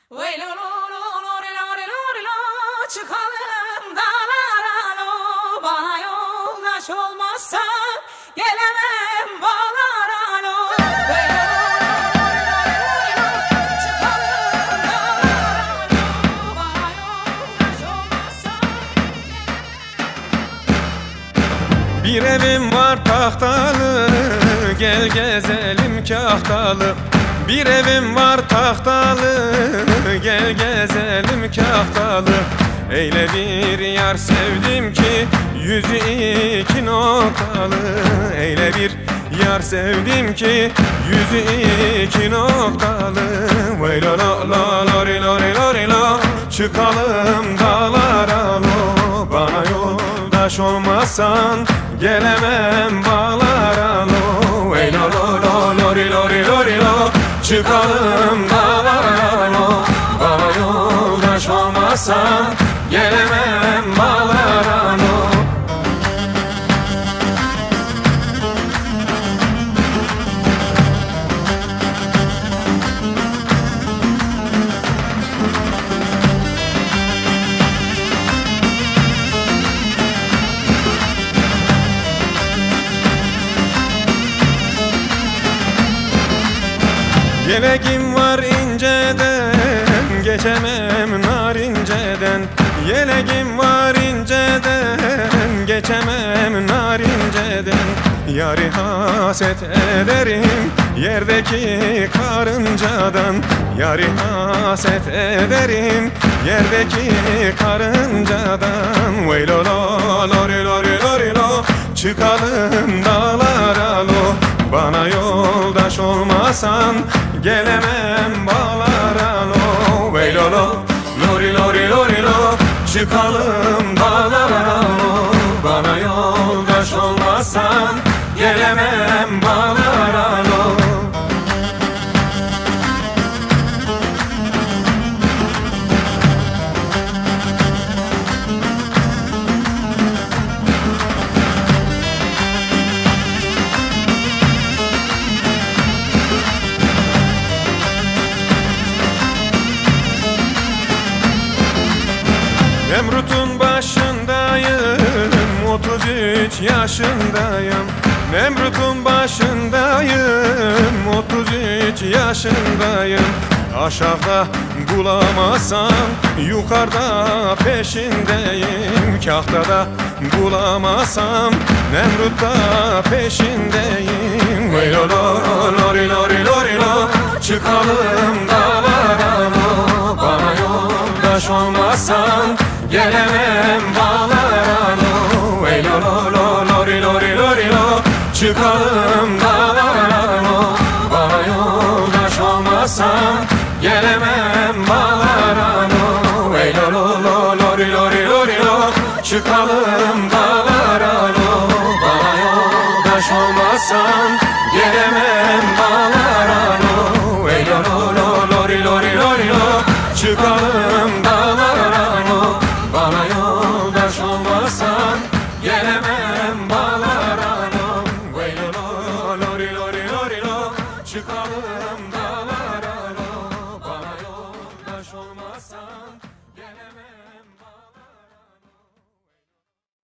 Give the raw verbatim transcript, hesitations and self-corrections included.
Vay lo lo lo lo re lo re lo re lo, çıkalım dağlara lo. Bana yoldaş olmazsan gelemem bağlara lo. Vay lo lo lo re lo re lo, çıkalım dağlara lo. Bana yoldaş olmazsan gelemem. Bir evim var tahtalı, gel gezelim kahtalı. Bir evim var tahtalı, gel gezelim kahtalı. Eyle bir yar sevdim ki yüzü iki noktalı. Eyle bir yar sevdim ki yüzü iki noktalı. Vay lo lo lo lo ri lo ri lo ri lo, çıkalım dağlara lo. Bana yoldaş olmazsan gelemem bağlara lo. Vay lo lo lo lo ri lo ri lo ri lo, çıkalım dağlara lo. Bana yoldaş olmazsan gelemem bağlara lo. Yeleğim var inceden, geçemem narinceden. Yeleğim var inceden, geçemem narinceden. Yari haset ederim yerdeki karıncadan. Yari haset ederim yerdeki karıncadan. Vay lo lo lo ri lo ri lo ri lo, çıkalım dağlara lo. Bana yoldaş olmasan gelemem bağlara lo. Vay lo lo lo ri lo ri lo ri lo, çıkalım dağlara lo. Bana yoldaş olmasan gelemem bağlara lo. Nemrut'un başındayım, otuz üç yaşındayım. Nemrut'un başındayım, otuz üç yaşındayım. Aşağıda bulamazsam yukarıda peşindeyim. Kahtada bulamazsam Nemrut'ta peşindeyim. Vay lo lo lo ri lo ri lo ri lo, çıkalım dağlara lo. Bana yoldaş olmazsan gelemem